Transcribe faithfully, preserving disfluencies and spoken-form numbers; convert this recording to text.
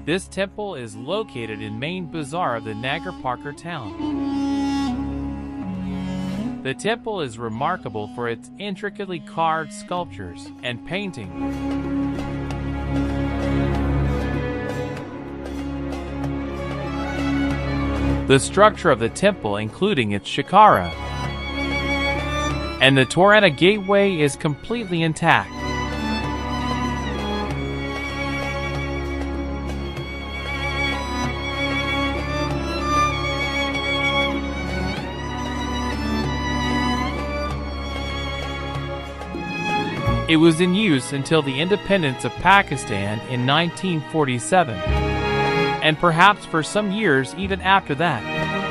This temple is located in main bazaar of the Nagarparkar town. The temple is remarkable for its intricately carved sculptures and painting. The structure of the temple, including its shikhara and the torana gateway, is completely intact. It was in use until the independence of Pakistan in nineteen forty-seven, and perhaps for some years even after that.